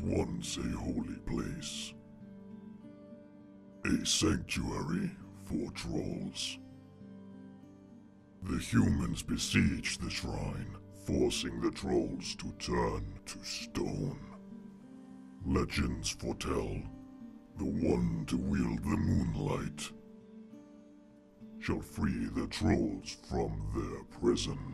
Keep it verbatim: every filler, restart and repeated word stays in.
once a holy place. A sanctuary for trolls. The humans besieged the shrine, forcing the trolls to turn to stone. Legends foretell the one to wield the moonlight shall free the trolls from their prison.